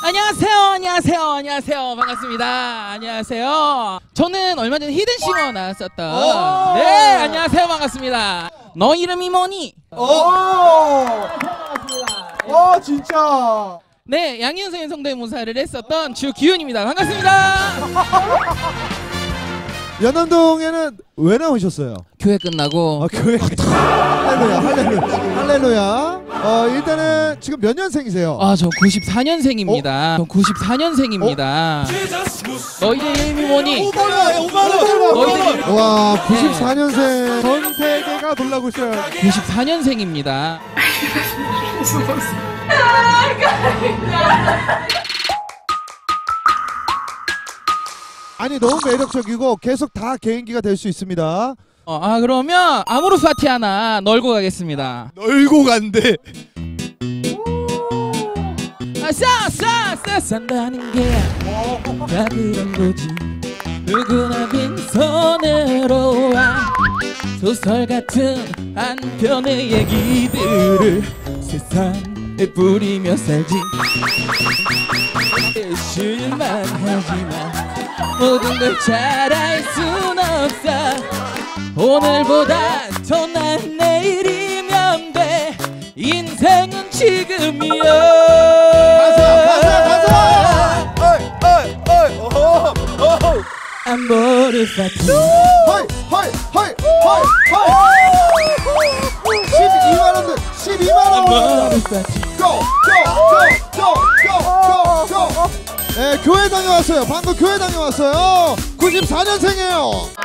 안녕하세요. 반갑습니다. 안녕하세요. 저는 얼마 전에 히든싱어 나왔었던. 네, 안녕하세요. 반갑습니다. 너 이름이 뭐니? 반갑습니다. 진짜. 네, 양희은생의 성대모사를 했었던 주기훈입니다. 반갑습니다. 연남동에는 왜 나오셨어요? 교회 끝나고. 교회. 할렐루야. 일단은 지금 몇 년생이세요? 저 94년생입니다. 너희들 이름이 뭐니? 5만원. 와, 94년생. 전 세계가 놀라고 있어요. 94년생입니다. 아니 너무 매력적이고 계속 다 개인기가 될 수 있습니다. 그러면 아모르 파티 하나 널고 가겠습니다. 널고 간대. 산다는 게 다 그런 거지. 누구나 빈손으로 와 소설 같은 한 편의 얘기들을 세상에 뿌리며 살지. 실망하지만 모든 걸 잘할 순 없어. 오늘보다 더 나은 내일이면 돼. 인생은 지금이야. 아모르 파티. 12만원. 12만원. 네, 교회 다녀왔어요. 방금 교회 다녀왔어요. 94년생이에요.